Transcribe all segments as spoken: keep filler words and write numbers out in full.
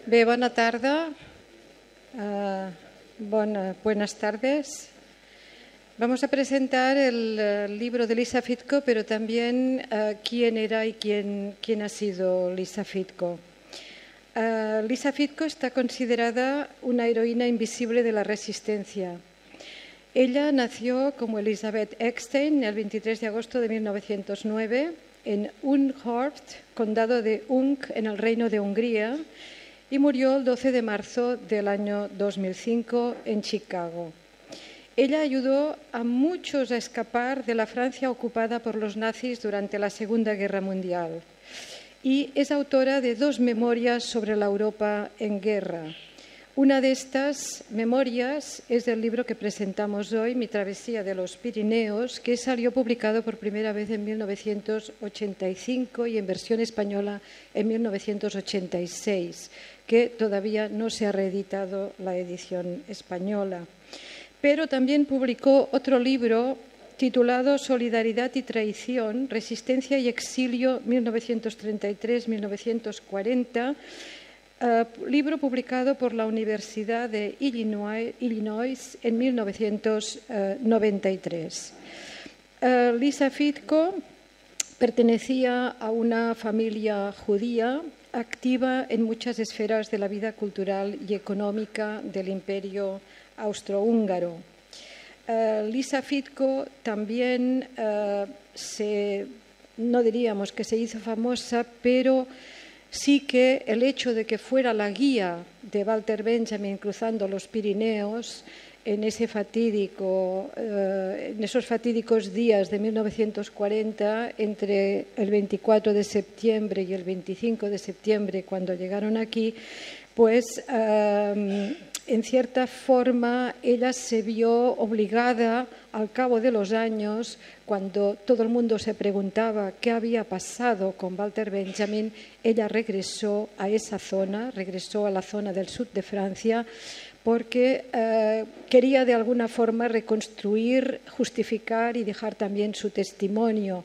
Bé, bona tarda. Uh, bona, buenas tardes. Vamos a presentar el uh, libro de Lisa Fitko, pero también uh, quién era y quién, quién ha sido Lisa Fitko. Uh, Lisa Fitko está considerada una heroína invisible de la resistencia. Ella nació como Elisabeth Eckstein el veintitrés de agosto de mil novecientos nueve en Unhort, condado de Ung, en el Reino de Hungría, y murió el doce de marzo del año dos mil cinco en Chicago. Ella ayudó a muchos a escapar de la Francia ocupada por los nazis durante la Segunda Guerra Mundial y es autora de dos memorias sobre la Europa en guerra. Una de estas memorias es del libro que presentamos hoy, Mi travesía de los Pirineos, que salió publicado por primera vez en mil novecientos ochenta y cinco y en versión española en mil novecientos ochenta y seis, que todavía no se ha reeditado la edición española. Pero también publicó otro libro titulado Solidaridad y traición, resistencia y exilio mil novecientos treinta y tres a mil novecientos cuarenta, Uh, libro publicado por la Universidad de Illinois, Illinois en mil novecientos noventa y tres. Uh, Lisa Fitko pertenecía a una familia judía activa en muchas esferas de la vida cultural y económica del Imperio austrohúngaro. Uh, Lisa Fitko también uh, se, no diríamos que se hizo famosa, pero sí que el hecho de que fuera la guía de Walter Benjamin cruzando los Pirineos en, ese fatídico, eh, en esos fatídicos días de mil novecientos cuarenta, entre el veinticuatro de septiembre y el veinticinco de septiembre, cuando llegaron aquí, pues eh, en cierta forma ella se vio obligada al cabo de los años, cuando todo el mundo se preguntaba qué había pasado con Walter Benjamin, ella regresó a esa zona, regresó a la zona del sur de Francia, porque eh, quería de alguna forma reconstruir, justificar y dejar también su testimonio.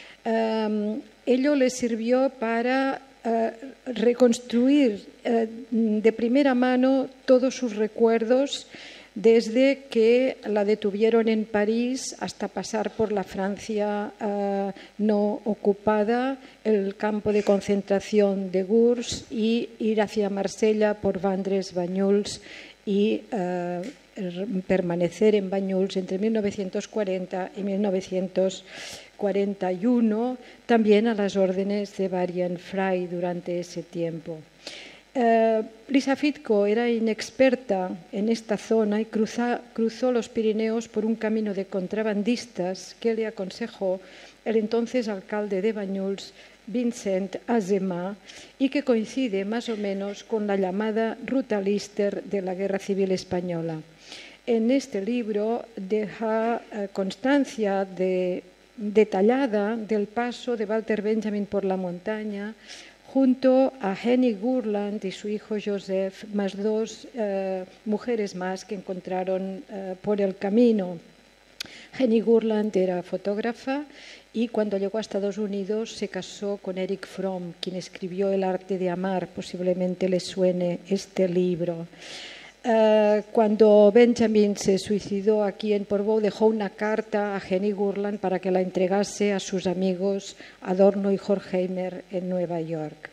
Eh, ello le sirvió para eh, reconstruir eh, de primera mano todos sus recuerdos, desde que la detuvieron en París hasta pasar por la Francia uh, no ocupada, el campo de concentración de Gurs y ir hacia Marsella por Vandres-Banyuls y uh, permanecer en Banyuls entre mil novecientos cuarenta y mil novecientos cuarenta y uno, también a las órdenes de Varian Fry durante ese tiempo. Uh, Lisa Fitko era inexperta en esta zona y cruza, cruzó los Pirineos por un camino de contrabandistas que le aconsejó el entonces alcalde de Banyuls, Vincent Azemà, y que coincide más o menos con la llamada Ruta Lister de la Guerra Civil Española. En este libro deja uh, constancia de, detallada del paso de Walter Benjamin por la montaña, junto a Henny Gurland y su hijo Joseph, más dos eh, mujeres más que encontraron eh, por el camino. Henny Gurland era fotógrafa y cuando llegó a Estados Unidos se casó con Eric Fromm, quien escribió El arte de amar. Posiblemente le suene este libro. Uh, cuando Benjamin se suicidó aquí en Portbou, dejó una carta a Henny Gurland para que la entregase a sus amigos Adorno y Horkheimer en Nueva York.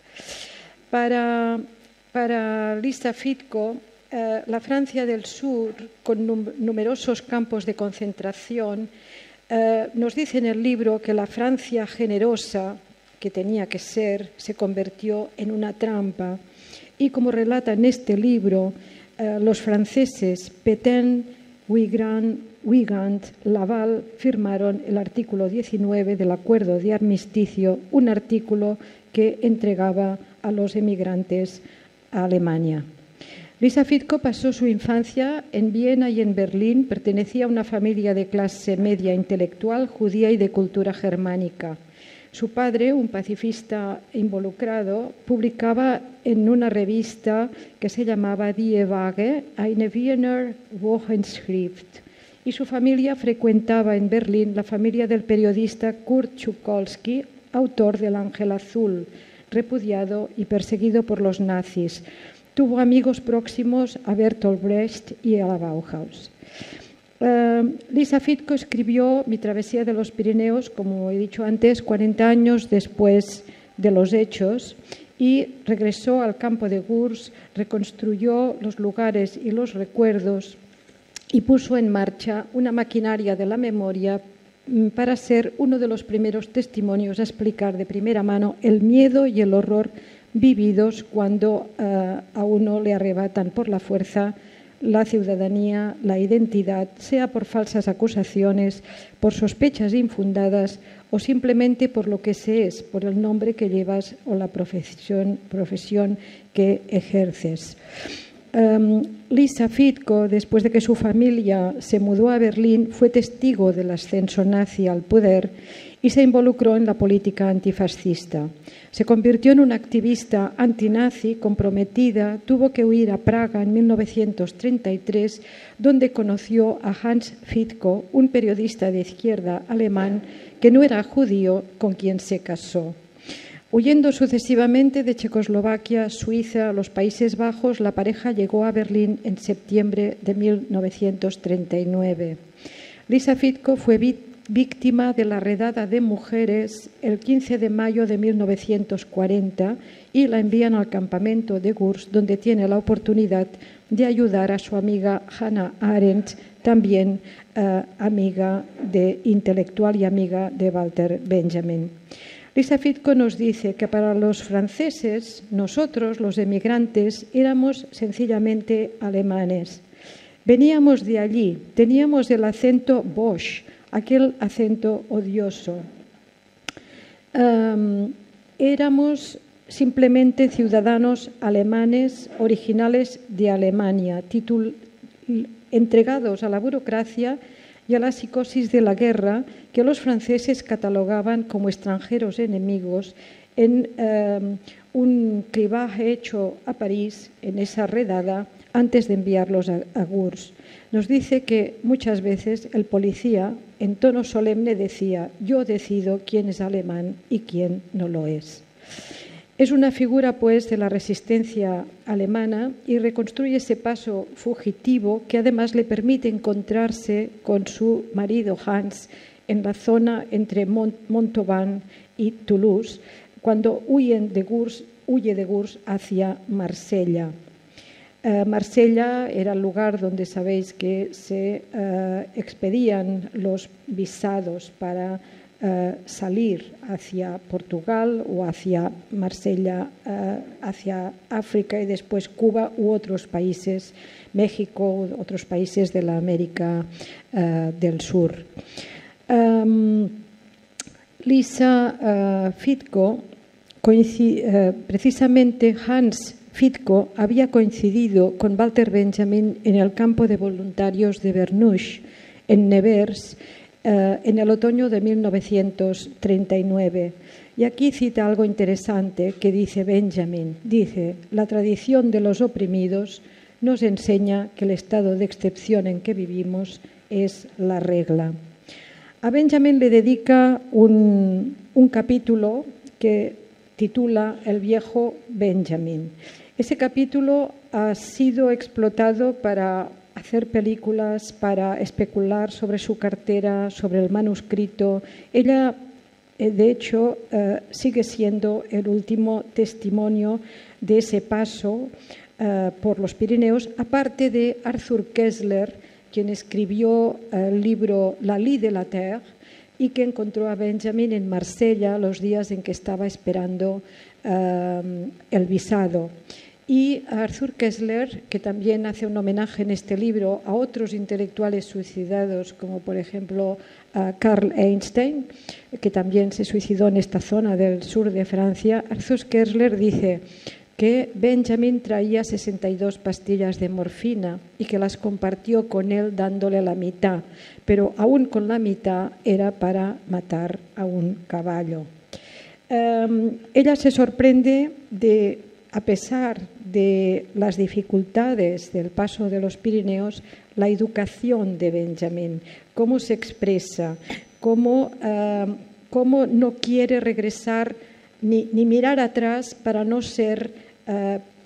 Para, para Lisa Fitko, uh, la Francia del Sur, con num numerosos campos de concentración, uh, nos dice en el libro que la Francia generosa, que tenía que ser, se convirtió en una trampa. Y como relata en este libro, Uh, los franceses Pétain, Wigrand, Wigand, Laval firmaron el artículo diecinueve del Acuerdo de Armisticio, un artículo que entregaba a los emigrantes a Alemania. Lisa Fitko pasó su infancia en Viena y en Berlín. Pertenecía a una familia de clase media intelectual, judía y de cultura germánica. Su padre, un pacifista involucrado, publicaba en una revista que se llamaba Die Waage eine Wiener Wochenschrift, y su familia frecuentaba en Berlín la familia del periodista Kurt Tucholsky, autor del Ángel Azul, repudiado y perseguido por los nazis. tuvo amigos próximos a Bertolt Brecht y a la Bauhaus. Uh, Lisa Fitko escribió Mi travesía de los Pirineos, como he dicho antes, cuarenta años después de los hechos, y regresó al campo de Gurs, reconstruyó los lugares y los recuerdos y puso en marcha una maquinaria de la memoria para ser uno de los primeros testimonios a explicar de primera mano el miedo y el horror vividos cuando uh, a uno le arrebatan por la fuerza la ciudadanía, la identidad, sea por falsas acusaciones, por sospechas infundadas o simplemente por lo que se es, por el nombre que llevas o la profesión, profesión que ejerces. Um, Lisa Fitko, después de que su familia se mudó a Berlín, fue testigo del ascenso nazi al poder y se involucró en la política antifascista. Se convirtió en una activista antinazi comprometida, tuvo que huir a Praga en mil novecientos treinta y tres, donde conoció a Hans Fitko, un periodista de izquierda alemán que no era judío, con quien se casó. Huyendo sucesivamente de Checoslovaquia, Suiza, los Países Bajos, la pareja llegó a Berlín en septiembre de mil novecientos treinta y nueve. Lisa Fitko fue víctima de la redada de mujeres el quince de mayo de mil novecientos cuarenta y la envían al campamento de Gurs, donde tiene la oportunidad de ayudar a su amiga Hannah Arendt, también uh, amiga de intelectual y amiga de Walter Benjamin. Lisa Fitko nos dice que para los franceses, nosotros, los emigrantes, éramos sencillamente alemanes. Veníamos de allí, teníamos el acento Bosch, aquel acento odioso. Um, éramos simplemente ciudadanos alemanes originales de Alemania, titul- entregados a la burocracia y a la psicosis de la guerra que los franceses catalogaban como extranjeros enemigos en um, un cribaje hecho a París en esa redada antes de enviarlos a, a Gurs. Nos dice que muchas veces el policía, en tono solemne, decía: yo decido quién es alemán y quién no lo es. Es una figura, pues, de la resistencia alemana y reconstruye ese paso fugitivo que además le permite encontrarse con su marido Hans en la zona entre Mont- Montauban y Toulouse, cuando huyen de Gurs, huye de Gurs hacia Marsella. Uh, Marsella era el lugar donde sabéis que se uh, expedían los visados para uh, salir hacia Portugal o hacia Marsella, uh, hacia África y después Cuba u otros países, México, otros países de la América uh, del Sur. Um, Lisa uh, Fitko, coincid, uh, precisamente Hans Fitko había coincidido con Walter Benjamin en el campo de voluntarios de Bernush, en Nevers, eh, en el otoño de mil novecientos treinta y nueve. Y aquí cita algo interesante que dice Benjamin. Dice: la tradición de los oprimidos nos enseña que el estado de excepción en que vivimos es la regla. A Benjamin le dedica un, un capítulo que titula El viejo Benjamin. Ese capítulo ha sido explotado para hacer películas, para especular sobre su cartera, sobre el manuscrito. Ella, de hecho, eh, sigue siendo el último testimonio de ese paso eh, por los Pirineos, aparte de Arthur Koestler, quien escribió el libro La Lie de la Terre y que encontró a Benjamin en Marsella los días en que estaba esperando eh, el visado. Y Arthur Koestler, que también hace un homenaje en este libro a otros intelectuales suicidados, como por ejemplo a Carl Einstein, que también se suicidó en esta zona del sur de Francia. Arthur Koestler dice que Benjamin traía sesenta y dos pastillas de morfina y que las compartió con él dándole la mitad, pero aún con la mitad era para matar a un caballo. Um, ella se sorprende de, a pesar de las dificultades del paso de los Pirineos, la educación de Benjamin, cómo se expresa, cómo, uh, cómo no quiere regresar ni, ni mirar atrás para no ser uh,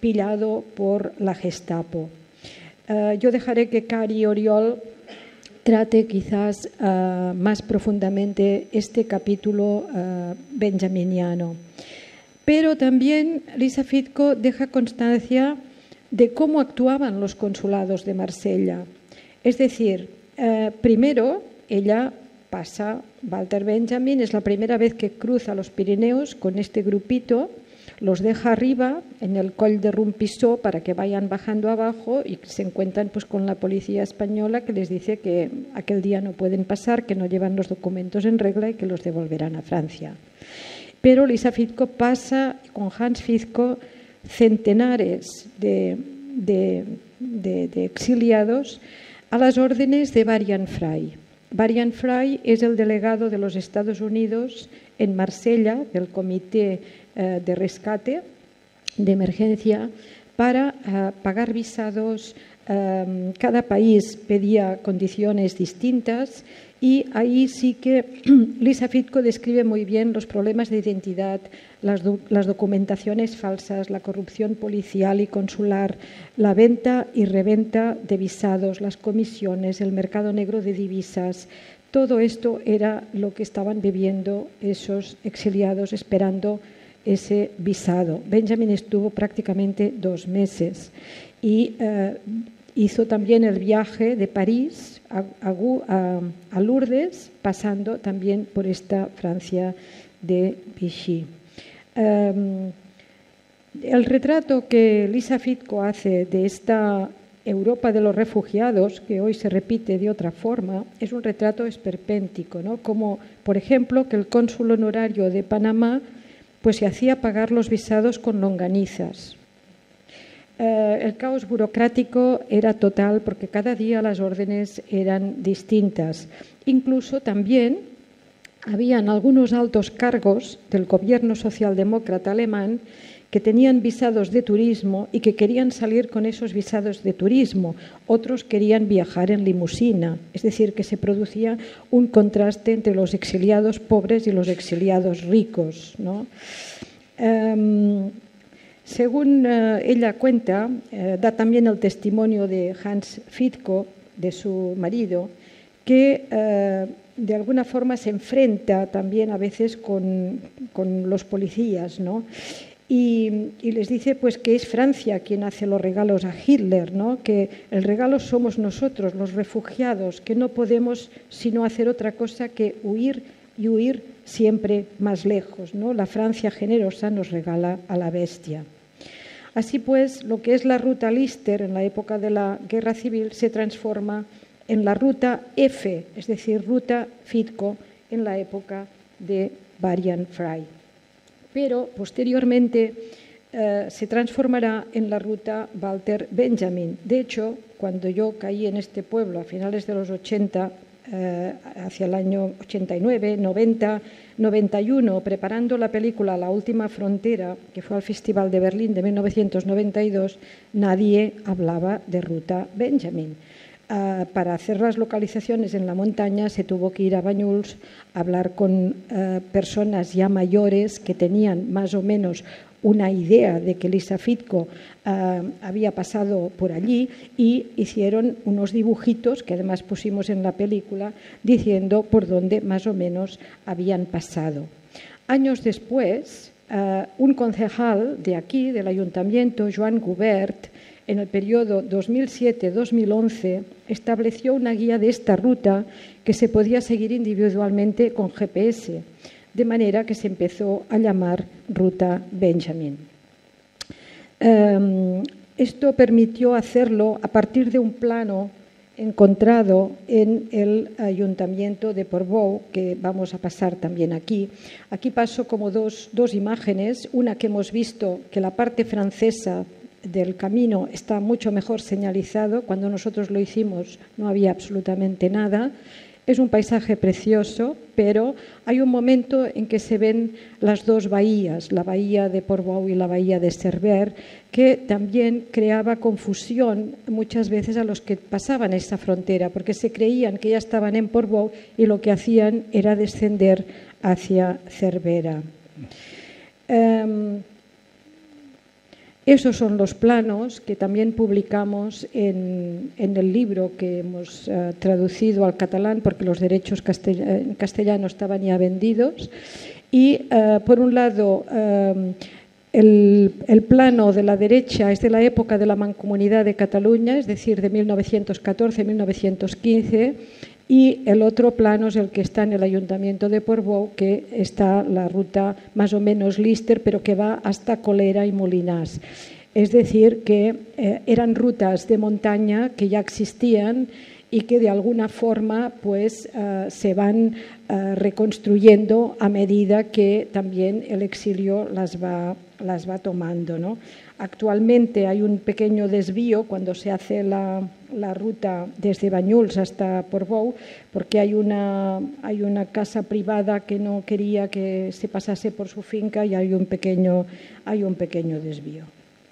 pillado por la Gestapo. Uh, yo dejaré que Cari Oriol trate quizás uh, más profundamente este capítulo uh, benjaminiano. Pero también Lisa Fitko deja constancia de cómo actuaban los consulados de Marsella. Es decir, uh, primero ella pasa, Walter Benjamin, es la primera vez que cruza los Pirineos con este grupito, los deja arriba en el Coll de Rumpisó para que vayan bajando abajo y se encuentran pues con la policía española que les dice que aquel día no pueden pasar, que no llevan los documentos en regla y que los devolverán a Francia. Pero Lisa Fitko pasa con Hans Fitko centenares de, de, de, de exiliados a las órdenes de Varian Fry. Varian Fry es el delegado de los Estados Unidos en Marsella, del Comité eh, de Rescate de Emergencia, para eh, pagar visados. Eh, cada país pedía condiciones distintas y ahí sí que Lisa Fitko describe muy bien los problemas de identidad, las, do, las documentaciones falsas, la corrupción policial y consular, la venta y reventa de visados, las comisiones, el mercado negro de divisas. Todo esto era lo que estaban viviendo esos exiliados esperando ese visado. Benjamin estuvo prácticamente dos meses y eh, hizo también el viaje de París a, a, a Lourdes, pasando también por esta Francia de Vichy. Um, el retrato que Lisa Fitko hace de esta Europa de los refugiados, que hoy se repite de otra forma, es un retrato esperpéntico, ¿no? Como, por ejemplo, que el cónsul honorario de Panamá pues, se hacía pagar los visados con longanizas. Eh, el caos burocrático era total porque cada día las órdenes eran distintas. Incluso también habían algunos altos cargos del gobierno socialdemócrata alemán que tenían visados de turismo y que querían salir con esos visados de turismo. Otros querían viajar en limusina, es decir, que se producía un contraste entre los exiliados pobres y los exiliados ricos, ¿no? Um, según uh, ella cuenta, uh, da también el testimonio de Hans Fitko, de su marido, que uh, de alguna forma se enfrenta también a veces con, con los policías, ¿no? Y, y les dice pues que es Francia quien hace los regalos a Hitler, ¿no? Que el regalo somos nosotros, los refugiados, que no podemos sino hacer otra cosa que huir y huir siempre más lejos, ¿no? La Francia generosa nos regala a la bestia. Así pues, lo que es la ruta Lister en la época de la Guerra Civil se transforma en la ruta F, es decir, ruta Fitko en la época de Varian Fry. Pero posteriormente eh, se transformará en la ruta Walter Benjamin. De hecho, cuando yo caí en este pueblo a finales de los ochenta, eh, hacia el año ochenta y nueve, noventa, noventa y uno, preparando la película La última frontera, que fue al Festival de Berlín de mil novecientos noventa y dos, nadie hablaba de ruta Benjamin. Uh, para hacer las localizaciones en la montaña se tuvo que ir a Banyuls a hablar con uh, personas ya mayores que tenían más o menos una idea de que Lisa Fitko uh, había pasado por allí y hicieron unos dibujitos que además pusimos en la película diciendo por dónde más o menos habían pasado. Años después, uh, un concejal de aquí, del ayuntamiento, Joan Gubert, en el periodo dos mil siete dos mil once, estableció una guía de esta ruta que se podía seguir individualmente con G P S, de manera que se empezó a llamar Ruta Benjamin. Um, esto permitió hacerlo a partir de un plano encontrado en el Ayuntamiento de Portbou, que vamos a pasar también aquí. Aquí paso como dos, dos imágenes, una que hemos visto que la parte francesa del camino está mucho mejor señalizado. Cuando nosotros lo hicimos no había absolutamente nada. Es un paisaje precioso, pero hay un momento en que se ven las dos bahías, la bahía de Portbou y la bahía de Cerver, que también creaba confusión muchas veces a los que pasaban esa frontera, porque se creían que ya estaban en Portbou y lo que hacían era descender hacia Cervera. Um, Esos son los planos que también publicamos en, en el libro que hemos uh, traducido al catalán porque los derechos castell- en castellano estaban ya vendidos. Y uh, por un lado, uh, el, el plano de la derecha es de la época de la Mancomunidad de Cataluña, es decir, de mil novecientos catorce a mil novecientos quince, y el otro plano es el que está en el Ayuntamiento de Portbou, que está la ruta más o menos Líster, pero que va hasta Colera y Molinás. Es decir, que eh, eran rutas de montaña que ya existían y que de alguna forma pues, uh, se van uh, reconstruyendo a medida que también el exilio las va, las va tomando, ¿no? Actualmente hay un pequeño desvío cuando se hace la, la ruta desde Banyuls hasta Portbou, porque hay una, hay una casa privada que no quería que se pasase por su finca y hay un pequeño, hay un pequeño desvío.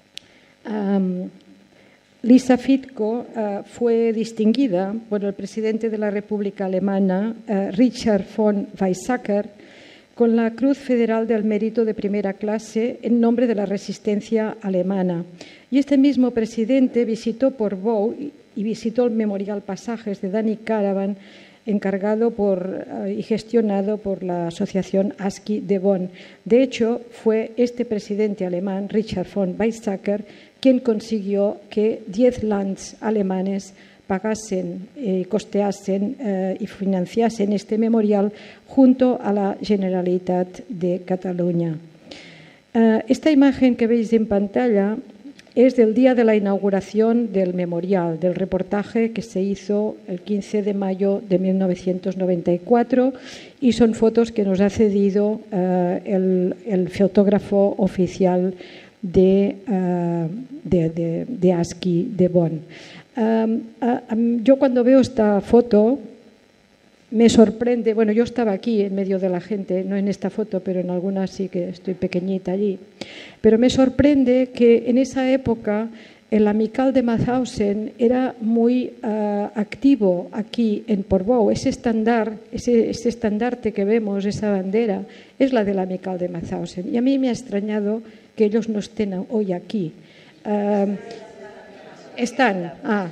Um, Lisa Fitko uh, fue distinguida por el presidente de la República Alemana, uh, Richard von Weizsäcker, con la Cruz Federal del Mérito de primera clase en nombre de la resistencia alemana. Y este mismo presidente visitó Portbou y visitó el Memorial Pasajes de Dani Caravan, encargado por, uh, y gestionado por la asociación ASCII de Bonn. De hecho, fue este presidente alemán, Richard von Weizsäcker, quien consiguió que diez lands alemanes pagasen, eh, costeasen eh, y financiasen este memorial junto a la Generalitat de Cataluña. Uh, esta imagen que veis en pantalla es del día de la inauguración del memorial, del reportaje que se hizo el quince de mayo de mil novecientos noventa y cuatro, y son fotos que nos ha cedido uh, el, el fotógrafo oficial de, uh, de, de, de ASCII de Bonn. Um, uh, um, yo cuando veo esta foto me sorprende, bueno, yo estaba aquí en medio de la gente, no en esta foto, pero en algunas sí que estoy pequeñita allí, pero me sorprende que en esa época el Amical de Mauthausen era muy uh, activo aquí en Portbou. Ese estándar, ese, ese estandarte que vemos, esa bandera, es la del Amical de Mauthausen. Y a mí me ha extrañado que ellos no estén hoy aquí. Uh, están, ah.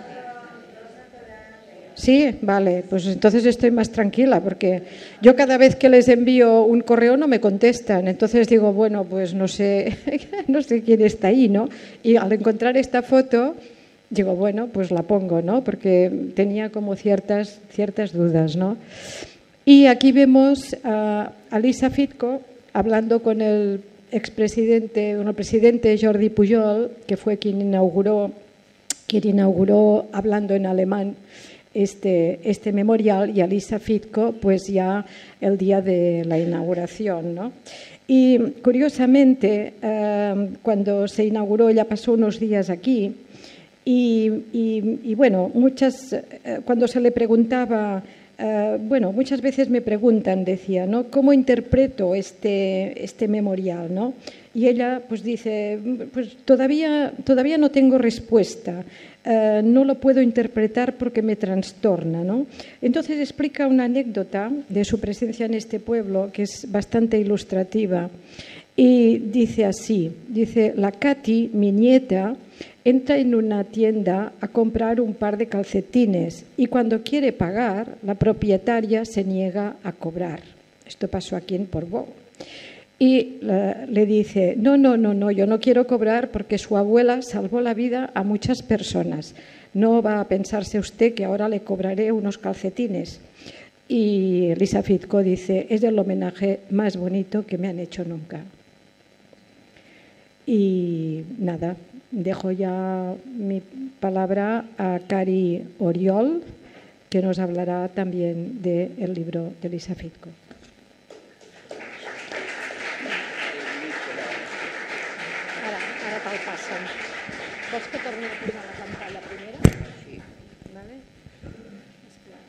Sí, vale, pues entonces estoy más tranquila porque yo cada vez que les envío un correo no me contestan, entonces digo, bueno, pues no sé, no sé quién está ahí, ¿no? Y al encontrar esta foto, digo, bueno, pues la pongo, ¿no? Porque tenía como ciertas, ciertas dudas, ¿no? Y aquí vemos a, a Lisa Fitko hablando con el expresidente, bueno, el presidente Jordi Pujol, que fue quien inauguró, quien inauguró hablando en alemán Este, este memorial, y a Lisa Fitko pues ya el día de la inauguración, ¿no? Y curiosamente eh, cuando se inauguró ella pasó unos días aquí y, y, y bueno, muchas, eh, cuando se le preguntaba, eh, bueno, muchas veces me preguntan, decía, ¿no? ¿Cómo interpreto este, este memorial, ¿no? Y ella pues dice, pues todavía, todavía no tengo respuesta. Uh, no lo puedo interpretar porque me trastorna, ¿no? Entonces explica una anécdota de su presencia en este pueblo que es bastante ilustrativa y dice así, dice, la Katy, mi nieta, entra en una tienda a comprar un par de calcetines y cuando quiere pagar, la propietaria se niega a cobrar. Esto pasó aquí en Portbou. Y uh, le dice, no, no, no, no, yo no quiero cobrar porque su abuela salvó la vida a muchas personas. No va a pensarse usted que ahora le cobraré unos calcetines. Y Lisa Fitko dice, es el homenaje más bonito que me han hecho nunca. Y nada, dejo ya mi palabra a Cari Oriol, que nos hablará también del libro de Lisa Fitko. Te'l passen. Vols que torni a posar la pantalla primera? Sí. Vale? Esclar.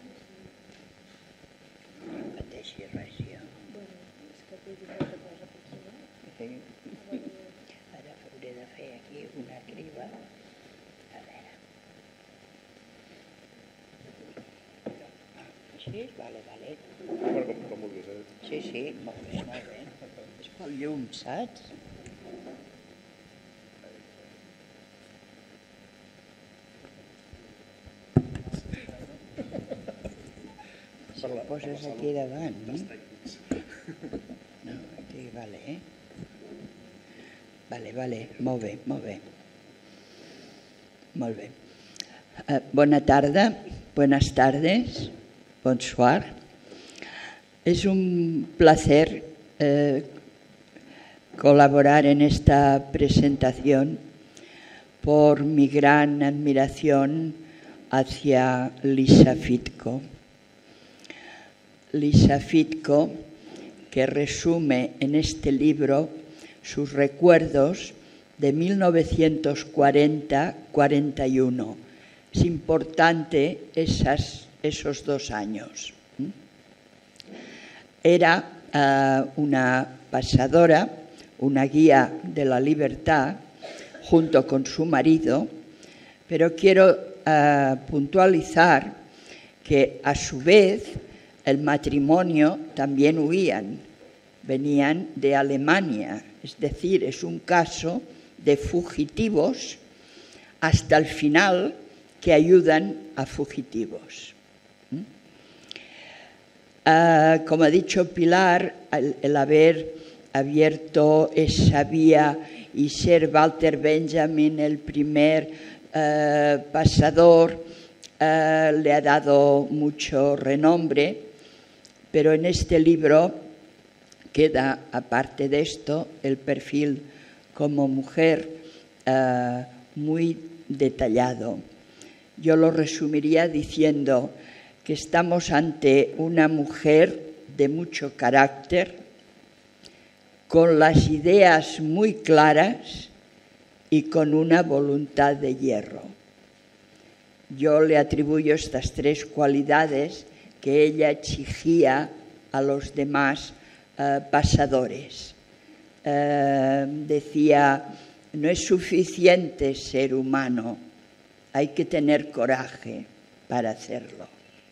No pateixi res, jo. Bueno, és que t'he dit molta cosa per aquí, no? Ara hauré de fer aquí una criba. A veure. Així? Vale, vale. Bueno, com, com vulguis, eh? Sí, sí, molt bé, molt bé. És pel llum, saps? poses aquí davant, no? No, aquí, vale, eh? Vale, vale, molt bé, molt bé. Molt bé. Uh, bona tarda, buenas tardes, bonsoir. Es un placer eh, colaborar en esta presentación por mi gran admiración hacia Lisa Fitko. Lisa Fitko, que resume en este libro sus recuerdos de mil novecientos cuarenta a cuarenta y uno. Es importante esas, esos dos años. Era uh, una pasadora, una guía de la libertad, junto con su marido, pero quiero uh, puntualizar que a su vez el matrimonio también huían, venían de Alemania, es decir, es un caso de fugitivos hasta el final que ayudan a fugitivos. Uh, como ha dicho Pilar, el, el haber abierto esa vía y ser Walter Benjamin el primer uh, pasador uh, le ha dado mucho renombre, pero en este libro queda, aparte de esto, el perfil como mujer uh, muy detallado. Yo lo resumiría diciendo que estamos ante una mujer de mucho carácter, con las ideas muy claras y con una voluntad de hierro. Yo le atribuyo estas tres cualidades que ella exigía a los demás uh, pasadores. Uh, decía, no es suficiente ser humano, hay que tener coraje para hacerlo.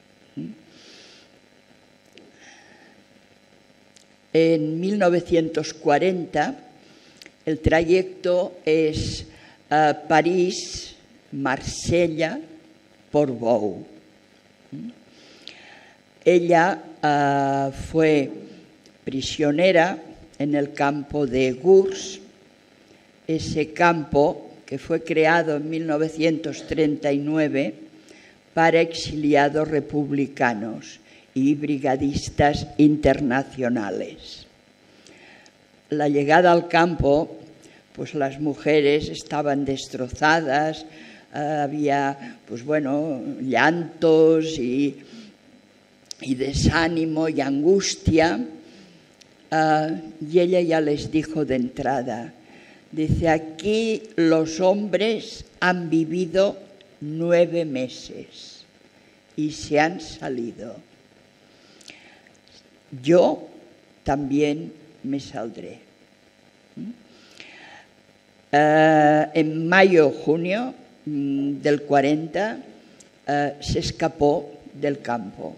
En mil novecientos cuarenta el trayecto es uh, París, Marsella, Portbou. Ella uh, fue prisionera en el campo de Gurs, ese campo que fue creado en mil novecientos treinta y nueve para exiliados republicanos y brigadistas internacionales. La llegada al campo, pues las mujeres estaban destrozadas, uh, había, pues bueno, llantos y, y desánimo y angustia, uh, y ella ya les dijo de entrada, dice, aquí los hombres han vivido nueve meses y se han salido. Yo también me saldré. Uh, en mayo, junio um, del cuarenta uh, se escapó del campo.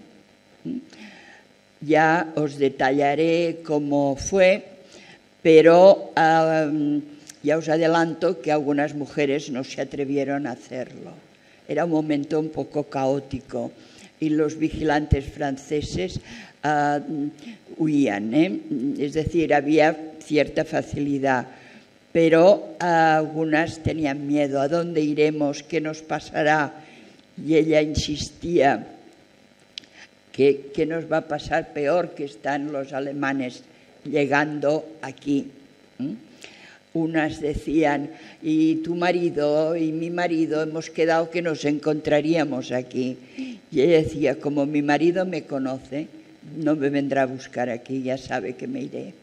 Ya os detallaré cómo fue, pero uh, ya os adelanto que algunas mujeres no se atrevieron a hacerlo. Era un momento un poco caótico y los vigilantes franceses Uh, huían, ¿eh? Es decir, había cierta facilidad, pero uh, algunas tenían miedo. ¿A dónde iremos? ¿Qué nos pasará? Y ella insistía que, que nos va a pasar peor, que están los alemanes llegando aquí. ¿Mm? Unas decían, y tu marido y mi marido hemos quedado que nos encontraríamos aquí. Y ella decía, como mi marido me conoce, no me vendrá a buscar aquí, ya sabe que me iré.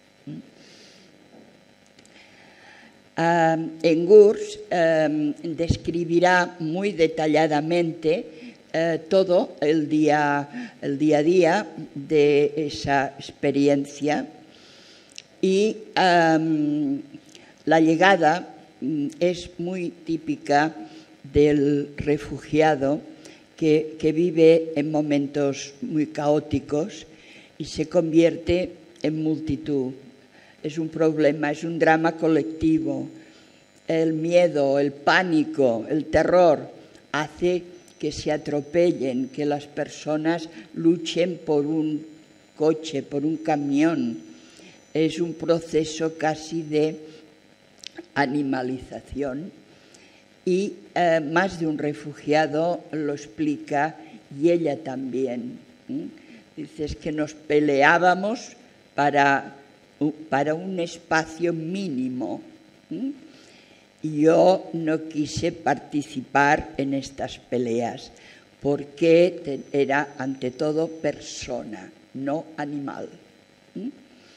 Uh, en Gurs uh, describirá muy detalladamente uh, todo el día, el día a día de esa experiencia y um, la llegada um, es muy típica del refugiado Que, que vive en momentos muy caóticos y se convierte en multitud. Es un problema, es un drama colectivo. El miedo, el pánico, el terror hace que se atropellen, que las personas luchen por un coche, por un camión. Es un proceso casi de animalización y eh, más de un refugiado lo explica y ella también. ¿eh? Dice, es que nos peleábamos para, para un espacio mínimo. ¿eh? Y yo no quise participar en estas peleas porque era ante todo persona, no animal. ¿eh?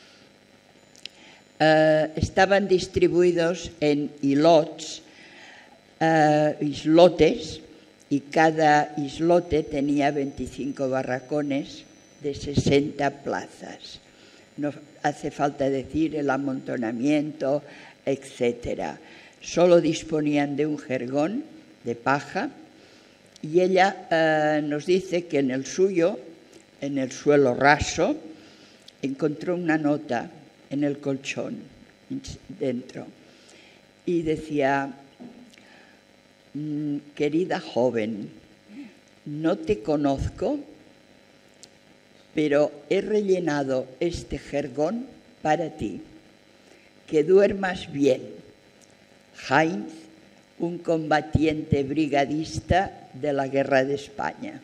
Uh, estaban distribuidos en islots, uh, islotes, y cada islote tenía veinticinco barracones de sesenta plazas. No hace falta decir el amontonamiento, etcétera. Solo disponían de un jergón de paja y ella uh, nos dice que en el suyo, en el suelo raso, encontró una nota en el colchón dentro y decía, querida joven, no te conozco, pero he rellenado este jergón para ti, que duermas bien. Heinz, un combatiente brigadista de la Guerra de España.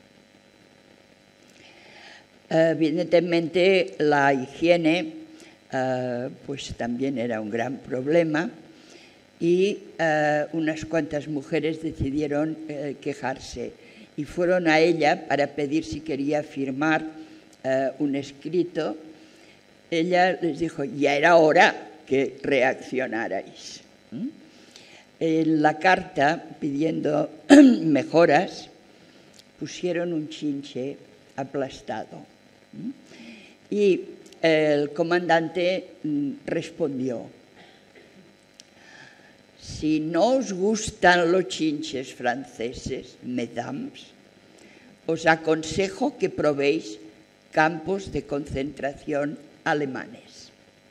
Evidentemente la higiene Uh, pues también era un gran problema y uh, unas cuantas mujeres decidieron uh, quejarse y fueron a ella para pedir si quería firmar uh, un escrito. Ella les dijo, ya era hora que reaccionarais. ¿Mm? En la carta, pidiendo mejoras, pusieron un chinche aplastado. ¿Mm? Y el comandante respondió, si no os gustan los chinches franceses, mesdames, os aconsejo que probéis campos de concentración alemanes.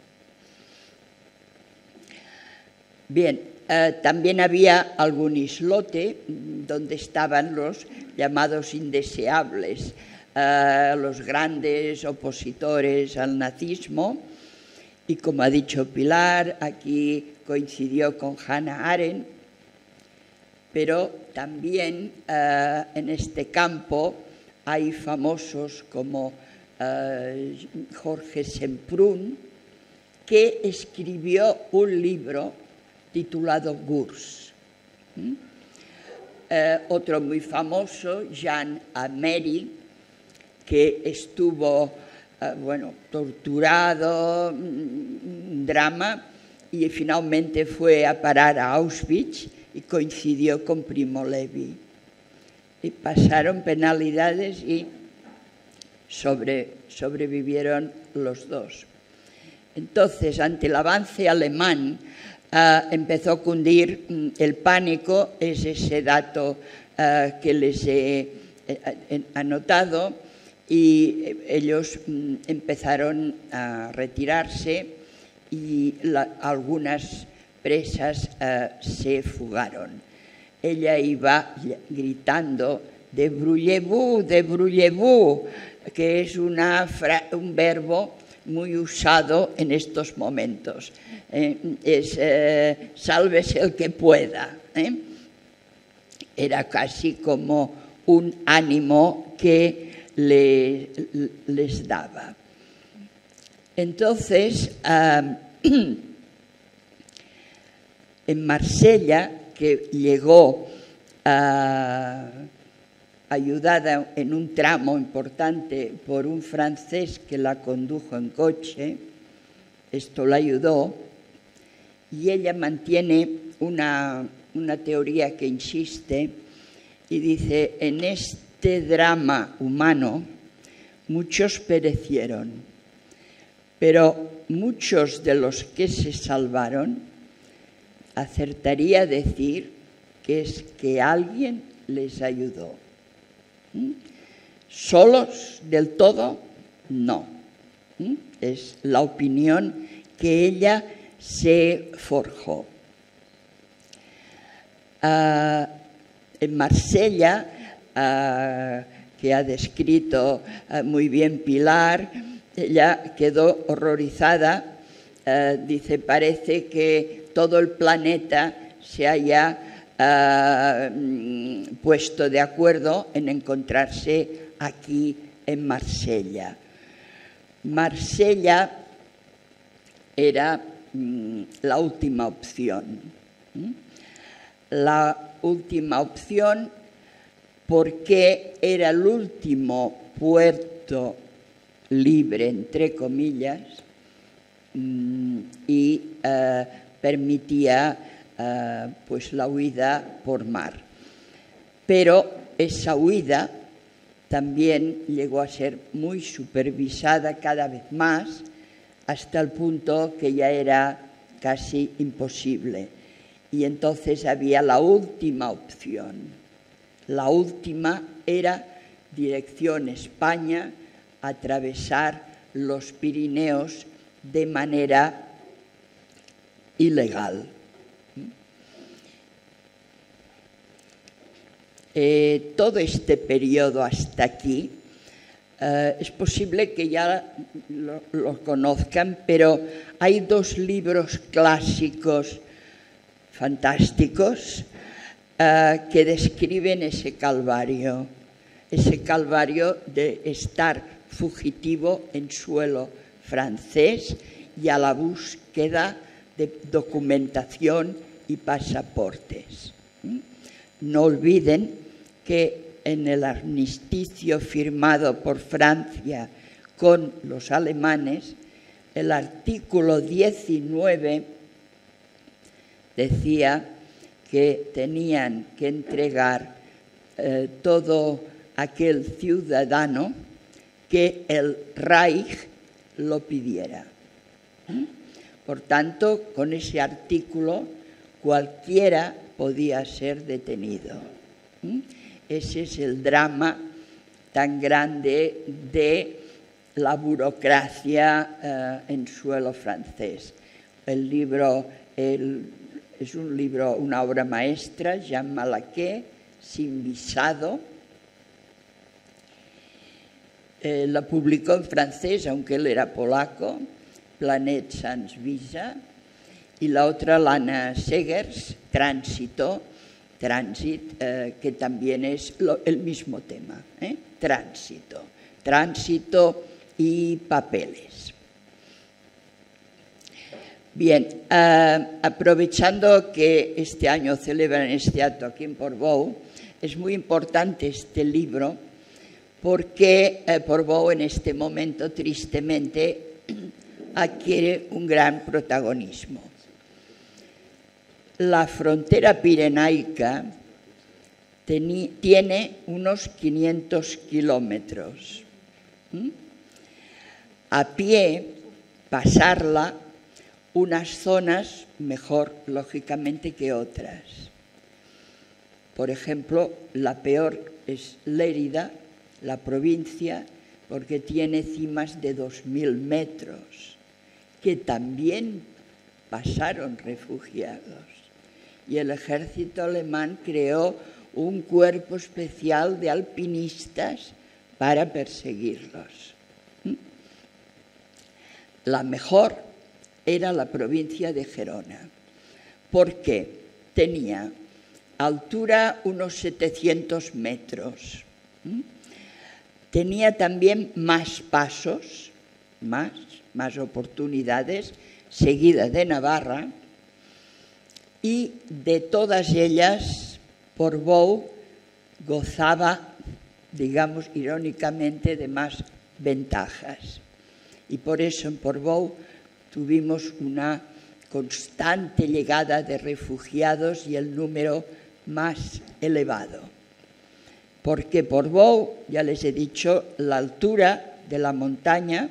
Bien, eh, también había algún islote donde estaban los llamados indeseables, Uh, los grandes opositores al nazismo, y como ha dicho Pilar, aquí coincidió con Hannah Arendt, pero también uh, en este campo hay famosos como uh, Jorge Semprún, que escribió un libro titulado Gurs. ¿Mm? Uh, otro muy famoso, Jean Amery, que estuvo uh, bueno, torturado, un drama, y finalmente fue a parar a Auschwitz y coincidió con Primo Levi. Y pasaron penalidades y sobre, sobrevivieron los dos. Entonces, ante el avance alemán, uh, empezó a cundir um, el pánico, es ese dato uh, que les he eh, anotado, y ellos empezaron a retirarse y la, algunas presas uh, se fugaron. Ella iba gritando débrouillez-vous, débrouillez-vous, que es una fra un verbo muy usado en estos momentos. Eh, es eh, sálvese el que pueda. ¿eh? Era casi como un ánimo que Le, les daba. Entonces, uh, en Marsella, que llegó uh, ayudada en un tramo importante por un francés que la condujo en coche, esto la ayudó, y ella mantiene una, una teoría que insiste y dice, en este Este drama humano, muchos perecieron, pero muchos de los que se salvaron, acertaría decir que es que alguien les ayudó. ¿Mm? Solos del todo, no. ¿Mm? Es la opinión que ella se forjó. Uh, en Marsella uh, que ha descrito uh, muy bien Pilar, ella quedó horrorizada. Uh, dice, parece que todo el planeta se haya uh, puesto de acuerdo en encontrarse aquí en Marsella. Marsella era mm, la última opción. ¿Mm? La última opción porque era el último puerto libre, entre comillas, mm, y uh, permitía uh, pues la huida por mar. Pero esa huida también llegó a ser muy supervisada cada vez más, hasta el punto que ya era casi imposible. Y entonces había la última opción. La última era dirección España, atravesar los Pirineos de manera ilegal. Eh, todo este periodo hasta aquí, eh, es posible que ya lo, lo conozcan, pero hay dos libros clásicos fantásticos eh, que describen ese calvario, ese calvario de estar fugitivo en suelo francés y a la búsqueda de documentación y pasaportes. No olviden que en el armisticio firmado por Francia con los alemanes, el artículo diecinueve decía que tenían que entregar eh, todo aquel ciudadano que el Reich lo pidiera. Por tanto, con ese artículo cualquiera podía ser detenido. Ese es el drama tan grande de la burocracia eh, en suelo francés. El libro el, es un libro, una obra maestra, Jean Malaquais, Sin visado. Eh, la publicó en francés, aunque él era polaco, Planet sans visa, y la otra, Lana Segers, Tránsito, Tránsito, eh, que también es lo, el mismo tema, ¿eh? Tránsito, tránsito y papeles. Bien, eh, aprovechando que este año celebran este acto aquí en Portbou, es muy importante este libro porque eh, Portbou en este momento tristemente adquiere un gran protagonismo. La frontera pirenaica teni, tiene unos quinientos kilómetros. ¿Mm? A pie, pasarla, unas zonas mejor, lógicamente, que otras. Por ejemplo, la peor es Lérida, la provincia, porque tiene cimas de dos mil metros, que también pasaron refugiados. Y el ejército alemán creó un cuerpo especial de alpinistas para perseguirlos. La mejor era la provincia de Gerona, porque tenía altura unos setecientos metros, tenía también más pasos, más, más oportunidades, seguida de Navarra, y de todas ellas Portbou gozaba, digamos irónicamente, de más ventajas. Y por eso en Portbou tuvimos una constante llegada de refugiados y el número más elevado. Porque Portbou, ya les he dicho, la altura de la montaña,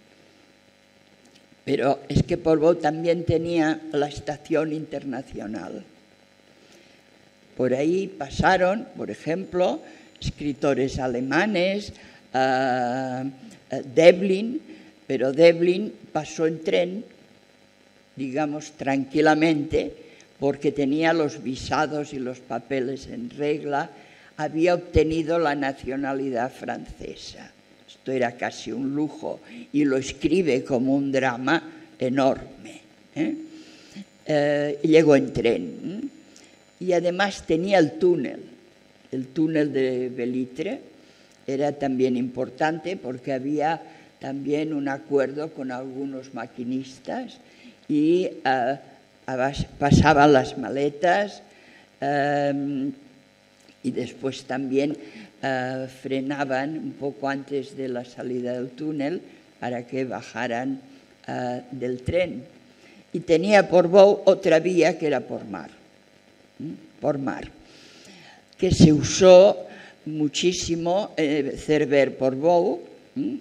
pero es que Portbou también tenía la estación internacional. Por ahí pasaron, por ejemplo, escritores alemanes, uh, uh, Döblin, pero Döblin pasó en tren, digamos, tranquilamente, porque tenía los visados y los papeles en regla. había obtenido la nacionalidad francesa. Esto era casi un lujo y lo escribe como un drama enorme. ¿eh? Eh, llegó en tren ¿eh? y además tenía el túnel. El túnel de Belitre era también importante porque había también un acuerdo con algunos maquinistas y eh, pasaban las maletas eh, y después también eh, frenaban un poco antes de la salida del túnel para que bajaran eh, del tren. Y tenía Portbou otra vía que era por mar, ¿eh? por mar, que se usó muchísimo eh, Cerver-Portbou ¿eh?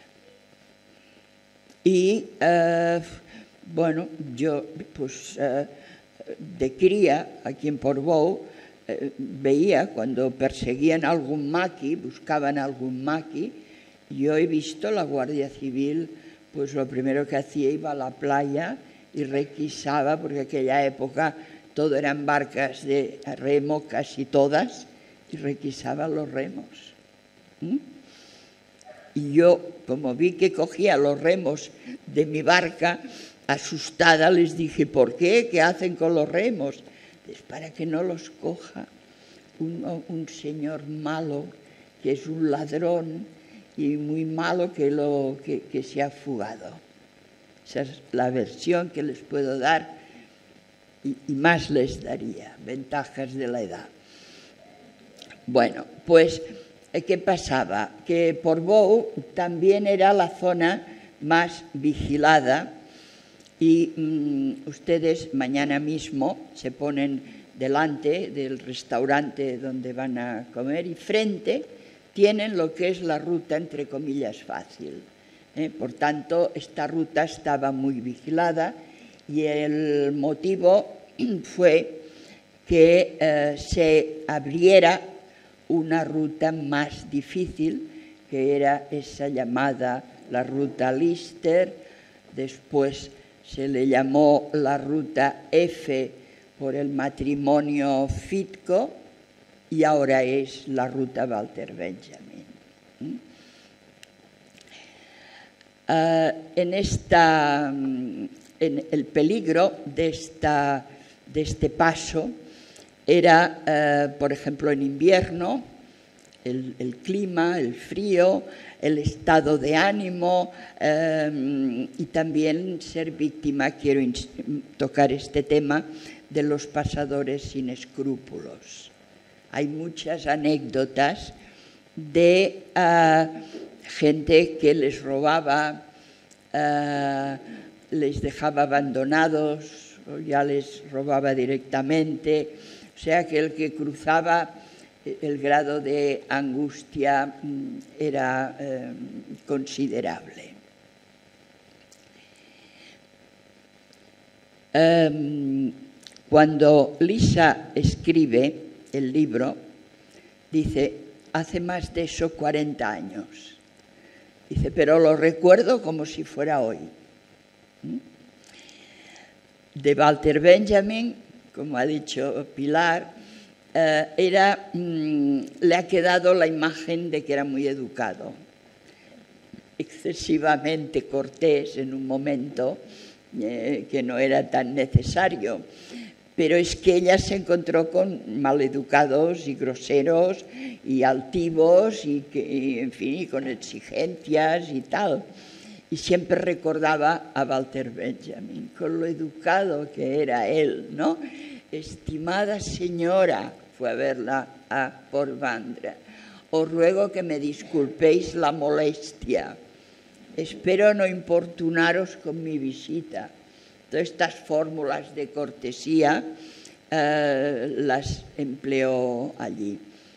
y eh, bueno, yo pues eh, de cría aquí en Portbou eh, veía cuando perseguían algún maqui, buscaban algún maqui, yo he visto la Guardia Civil, pues lo primero que hacía iba a la playa y requisaba, porque en aquella época todo eran barcas de remo, casi todas, y requisaba los remos. ¿Mm? Y yo, como vi que cogía los remos de mi barca, asustada les dije, ¿por qué? ¿Qué hacen con los remos? Pues para que no los coja un, un señor malo, que es un ladrón y muy malo que, lo, que, que se ha fugado. Esa es la versión que les puedo dar y, y más les daría, ventajas de la edad. Bueno, pues, ¿qué pasaba? Que Portbou también era la zona más vigilada y mmm, ustedes mañana mismo se ponen delante del restaurante donde van a comer y frente tienen lo que es la ruta, entre comillas, fácil. ¿eh? Por tanto, esta ruta estaba muy vigilada y el motivo fue que eh, se abriera una ruta más difícil, que era esa llamada la ruta Lister, después se le llamó la ruta F por el matrimonio Fitco y ahora es la ruta Walter Benjamin. ¿Mm? Uh, en, esta, en el peligro de, esta, de este paso era, uh, por ejemplo, en invierno, el, el clima, el frío, el estado de ánimo eh, y también ser víctima, quiero tocar este tema, de los pasadores sin escrúpulos. Hay muchas anécdotas de uh, gente que les robaba, uh, les dejaba abandonados o ya les robaba directamente. O sea que el que cruzaba, el grado de angustia era eh, considerable. Um, cuando Lisa escribe el libro, dice, hace más de eso cuarenta años. Dice, pero lo recuerdo como si fuera hoy. ¿Mm? De Walter Benjamin, como ha dicho Pilar, eh, era, mmm, le ha quedado la imagen de que era muy educado, excesivamente cortés en un momento eh, que no era tan necesario. Pero es que ella se encontró con maleducados y groseros y altivos y, que, y en fin, y con exigencias y tal. Y siempre recordaba a Walter Benjamin, con lo educado que era él, ¿no? Estimada señora, fue a verla a Portbandra, os ruego que me disculpéis la molestia. Espero no importunaros con mi visita. Todas estas fórmulas de cortesía eh, las empleó allí.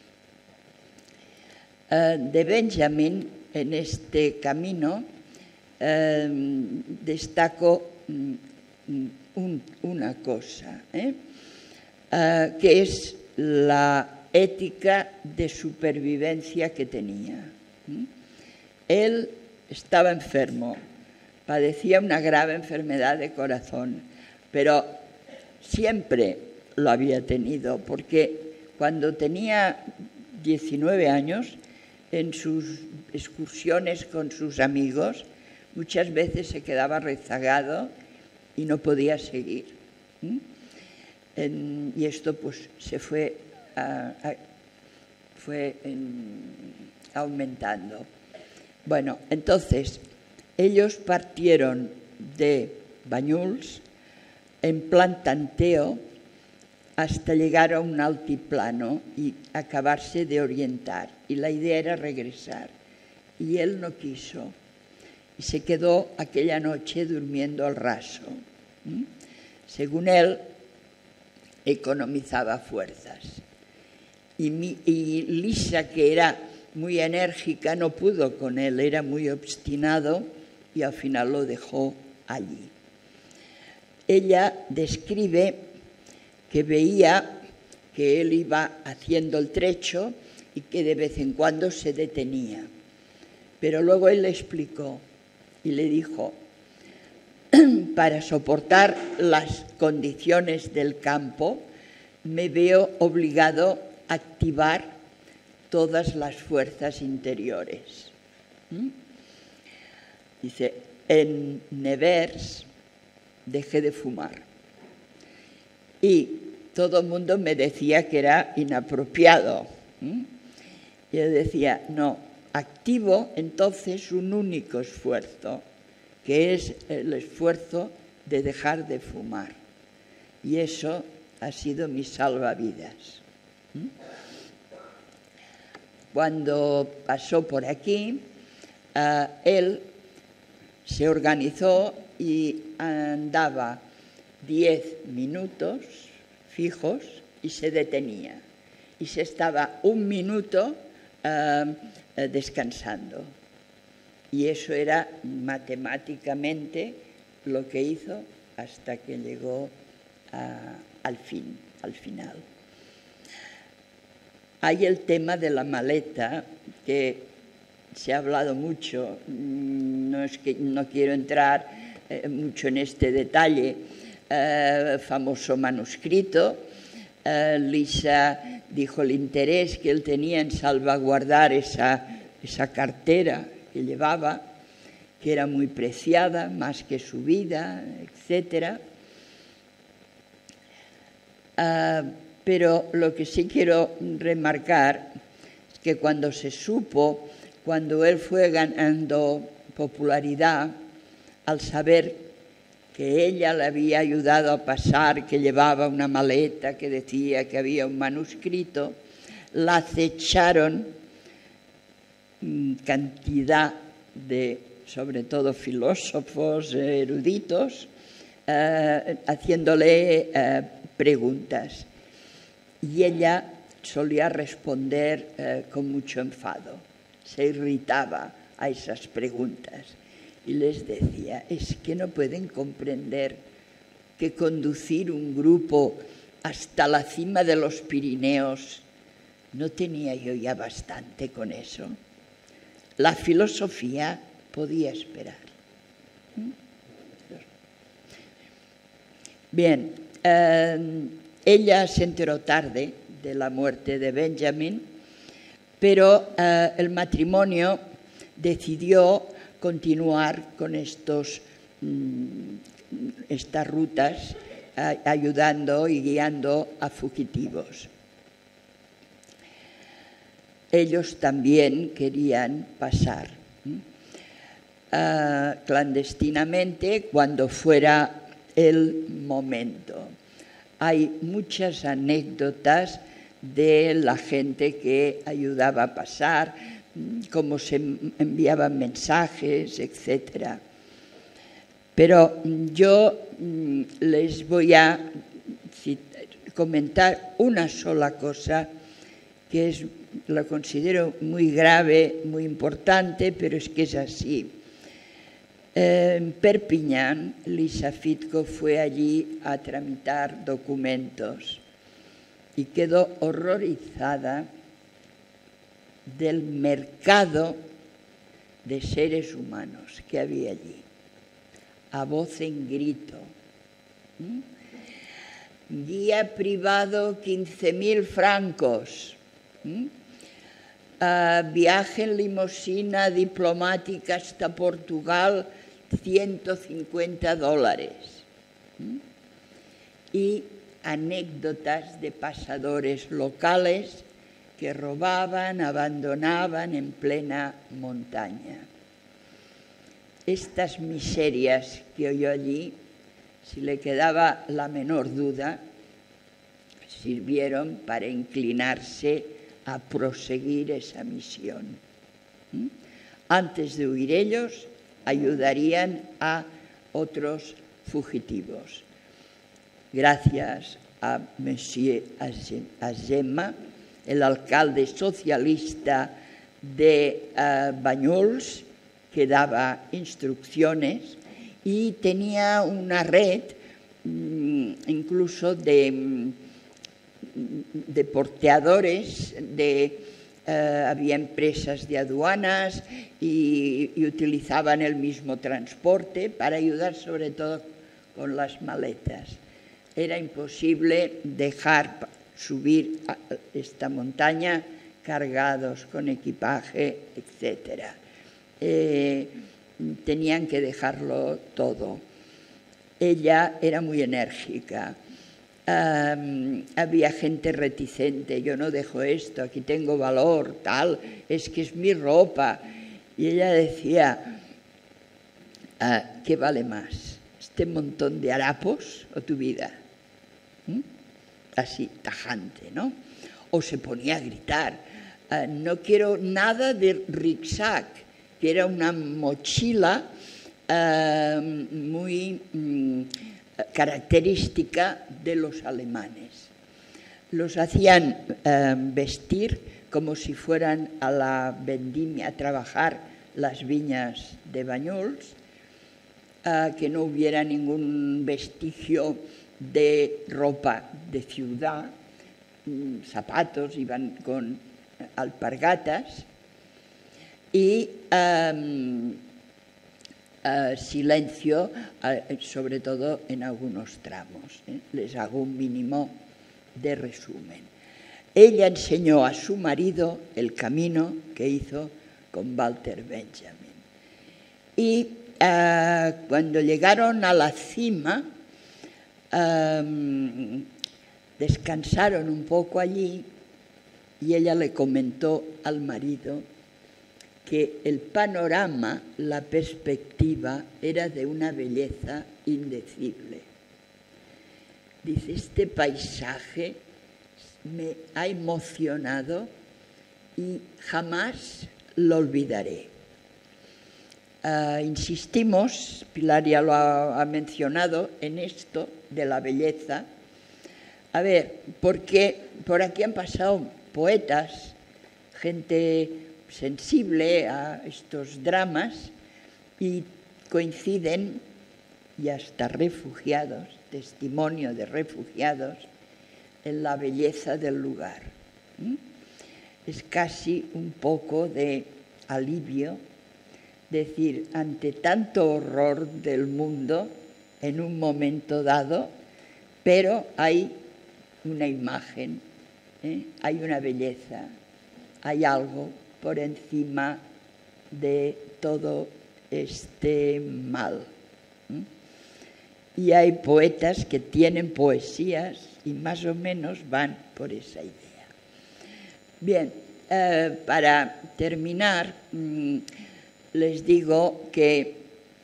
Eh, de Benjamin, en este camino, eh, destaco un, una cosa, ¿eh? Eh, que es la ética de supervivencia que tenía. ¿Mm? Él estaba enfermo, padecía una grave enfermedad de corazón, pero siempre lo había tenido, porque cuando tenía diecinueve años, en sus excursiones con sus amigos, muchas veces se quedaba rezagado y no podía seguir. ¿Mm? En, y esto pues se fue, a, a, fue en, aumentando. Bueno, entonces, ellos partieron de Banyuls en plan tanteo hasta llegar a un altiplano y acabarse de orientar. Y la idea era regresar. Y él no quiso. Y se quedó aquella noche durmiendo al raso. ¿Mm? Según él, economizaba fuerzas. Y, mi, y Lisa, que era muy enérgica, no pudo con él, era muy obstinado y al final lo dejó allí. Ella describe que veía que él iba haciendo el trecho y que de vez en cuando se detenía. Pero luego él le explicó y le dijo, para soportar las condiciones del campo, me veo obligado a activar todas las fuerzas interiores. ¿Mm? Dice, en Nevers dejé de fumar. Y todo el mundo me decía que era inapropiado. ¿Mm? Y yo decía, no, activo entonces un único esfuerzo, que es el esfuerzo de dejar de fumar. Y eso ha sido mi salvavidas. ¿Mm? Cuando pasó por aquí, uh, él se organizó y andaba diez minutos fijos y se detenía. Y se estaba un minuto uh, descansando. Y eso era matemáticamente lo que hizo hasta que llegó uh, al fin, al final. Hay el tema de la maleta, que se ha hablado mucho, no, es que, no quiero entrar eh, mucho en este detalle, eh, famoso manuscrito. Eh, Lisa dijo el interés que él tenía en salvaguardar esa, esa cartera que llevaba, que era muy preciada, más que su vida, etcétera. Uh, pero lo que sí quiero remarcar es que cuando se supo, cuando él fue ganando popularidad, al saber que ella le había ayudado a pasar, que llevaba una maleta que decía que había un manuscrito, la acecharon cantidad de, sobre todo filósofos, eruditos, eh, haciéndole eh, preguntas. Y ella solía responder eh, con mucho enfado, se irritaba a esas preguntas y les decía, es que no pueden comprender que conducir un grupo hasta la cima de los Pirineos, ¿no tenía yo ya bastante con eso? La filosofía podía esperar. Bien, eh, ella se enteró tarde de la muerte de Benjamin, pero eh, el matrimonio decidió continuar con estos, mm, estas rutas, eh, ayudando y guiando a fugitivos. Ellos también querían pasar uh, clandestinamente cuando fuera el momento. Hay muchas anécdotas de la gente que ayudaba a pasar, cómo se enviaban mensajes, etcétera. Pero yo les voy a comentar una sola cosa que es, la considero muy grave, muy importante, pero es que es así. En Perpiñán, Lisa Fitko fue allí a tramitar documentos y quedó horrorizada del mercado de seres humanos que había allí, a voz en grito. ¿Mm? Guía privado, quince mil francos. ¿Mm? Uh, viaje en limusina diplomática hasta Portugal, ciento cincuenta dólares. ¿Mm? Y anécdotas de pasadores locales que robaban, abandonaban en plena montaña. Estas miserias que oyó allí, si le quedaba la menor duda, sirvieron para inclinarse a proseguir esa misión. ¿Mm? Antes de huir ellos, ayudarían a otros fugitivos. Gracias a Monsieur Azema, el alcalde socialista de uh, Banyoles, que daba instrucciones y tenía una red mmm, incluso de, de porteadores, de, uh, había empresas de aduanas y, y utilizaban el mismo transporte para ayudar sobre todo con las maletas. Era imposible dejar subir a esta montaña cargados con equipaje, etcétera. Eh, tenían que dejarlo todo. Ella era muy enérgica. Um, había gente reticente, yo no dejo esto, aquí tengo valor, tal, es que es mi ropa. Y ella decía, uh, ¿qué vale más? ¿Este montón de harapos o tu vida? ¿Mm? Así, tajante, ¿no? O se ponía a gritar, uh, no quiero nada de rucksack, que era una mochila uh, muy um, característica de los alemanes. Los hacían uh, vestir como si fueran a la vendimia a trabajar las viñas de Banyoles, uh, que no hubiera ningún vestigio de ropa de ciudad, um, zapatos, iban con alpargatas y um, uh, silencio, uh, sobre todo en algunos tramos. ¿eh? Les hago un mínimo de resumen. Ella enseñó a su marido el camino que hizo con Walter Benjamin. Y uh, cuando llegaron a la cima, um, descansaron un poco allí y ella le comentó al marido que el panorama, la perspectiva, era de una belleza indecible. Dice, este paisaje me ha emocionado y jamás lo olvidaré. Uh, insistimos, Pilar ya lo ha, ha mencionado, en esto de la belleza. A ver, porque por aquí han pasado poetas, gente sensible a estos dramas y coinciden, y hasta refugiados, testimonio de refugiados, en la belleza del lugar. ¿Mm? Es casi un poco de alivio decir, ante tanto horror del mundo, en un momento dado, pero hay una imagen, ¿eh? Hay una belleza, hay algo por encima de todo este mal. ¿Mm? Y hay poetas que tienen poesías y más o menos van por esa idea. Bien, eh, para terminar, mmm, les digo que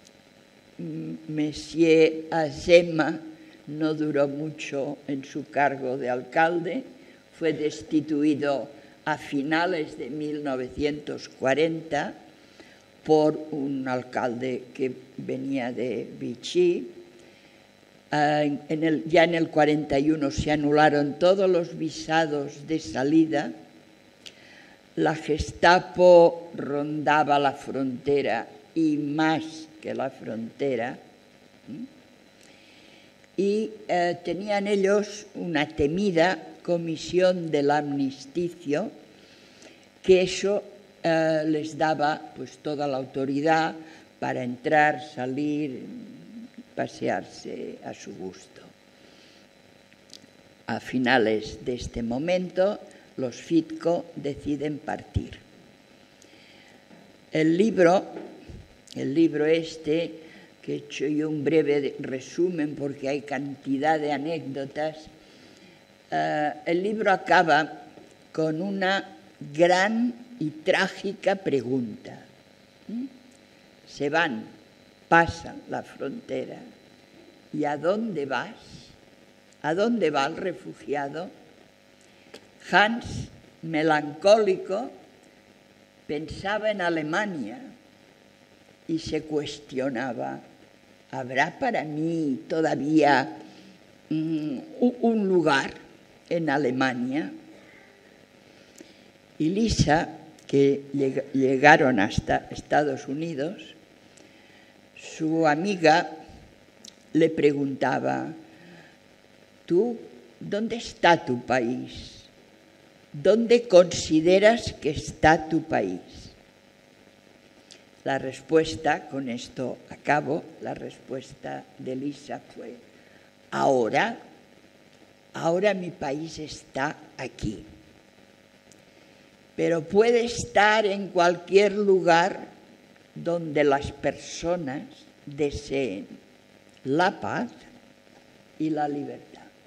Monsieur Azema no duró mucho en su cargo de alcalde, fue destituido a finales de mil novecientos cuarenta por un alcalde que venía de Vichy. Uh, en el, ya en el cuarenta y uno se anularon todos los visados de salida. La Gestapo rondaba la frontera y más que la frontera. ¿Mm? Y eh, tenían ellos una temida comisión del amnisticio, que eso eh, les daba pues toda la autoridad para entrar, salir, pasearse a su gusto. A finales de este momento, los Fitco deciden partir. El libro, el libro este, que he hecho yo un breve resumen porque hay cantidad de anécdotas, uh, el libro acaba con una gran y trágica pregunta. ¿Mm? Se van, pasan la frontera, ¿y a dónde vas? ¿A dónde va el refugiado? Hans, melancólico, pensaba en Alemania y se cuestionaba, ¿habrá para mí todavía mm, un lugar en Alemania? Y Lisa, que llegaron hasta Estados Unidos, su amiga le preguntaba, ¿tú dónde está tu país? ¿Dónde consideras que está tu país? La respuesta, con esto acabo, la respuesta de Lisa fue, ahora, ahora mi país está aquí. Pero puede estar en cualquier lugar donde las personas deseen la paz y la libertad.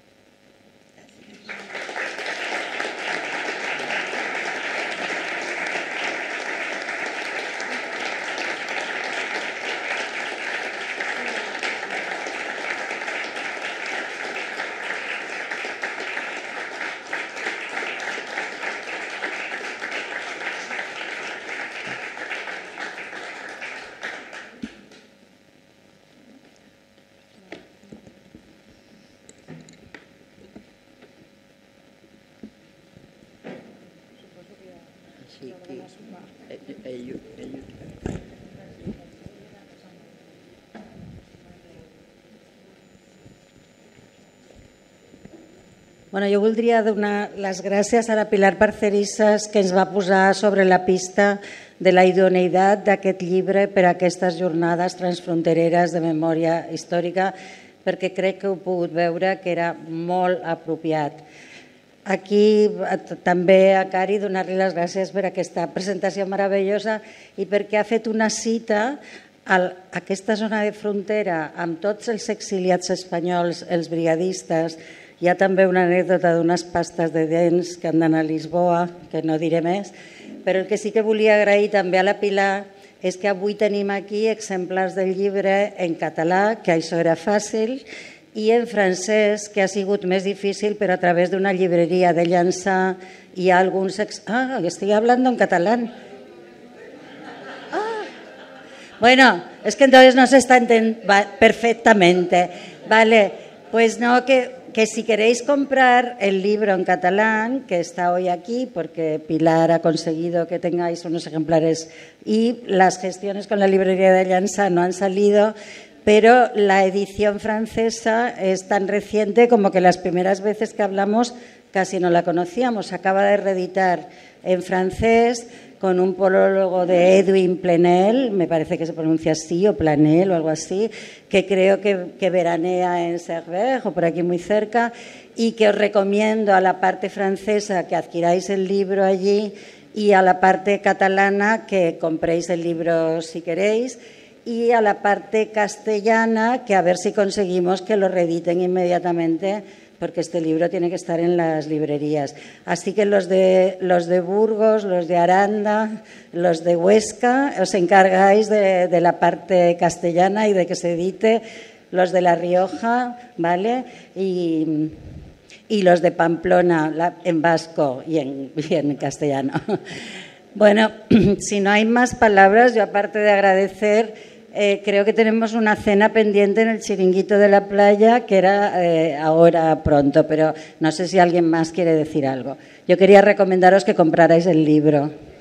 Bueno, jo voldria donar les gràcies a la Pilar Parcerisas que ens va posar sobre la pista de la idoneïtat d'aquest llibre per a aquestes jornades transfrontereres de memòria històrica, perquè crec que heu pogut veure que era molt apropiat. Aquí també a Cari donar-li les gràcies per aquesta presentació meravellosa i perquè ha fet una cita a aquesta zona de frontera amb tots els exiliats espanyols, els brigadistes. Hi ha també una anècdota d'unes pastes de dents que han d'anar a Lisboa, que no diré més, però el que sí que volia agrair també a la Pilar és que avui tenim aquí exemplars del llibre en català, que això era fàcil, i en francès, que ha sigut més difícil, però a través d'una llibreria de Llançà hi ha alguns... Ex... Ah, estoy hablando en catalán. Ah. Bueno, es que entonces no se está entendiendo perfectamente. Vale, pues no, que... que si queréis comprar el libro en catalán, que está hoy aquí, porque Pilar ha conseguido que tengáis unos ejemplares y las gestiones con la librería de Llançà no han salido, pero la edición francesa es tan reciente como que las primeras veces que hablamos casi no la conocíamos. Acaba de reeditar en francés con un prólogo de Edwin Plenel, me parece que se pronuncia así, o Planel o algo así, que creo que, que veranea en Cervera o por aquí muy cerca, y que os recomiendo a la parte francesa que adquiráis el libro allí y a la parte catalana que compréis el libro si queréis, y a la parte castellana que a ver si conseguimos que lo reediten inmediatamente, porque este libro tiene que estar en las librerías. Así que los de, los de Burgos, los de Aranda, los de Huesca, os encargáis de, de la parte castellana y de que se edite, los de La Rioja, ¿vale? Y, y los de Pamplona la, en vasco y en, y en castellano. Bueno, si no hay más palabras, yo aparte de agradecer... Eh, creo que tenemos una cena pendiente en el Chiringuito de la Playa, que era eh, ahora pronto, pero no sé si alguien más quiere decir algo. Yo quería recomendaros que comprarais el libro.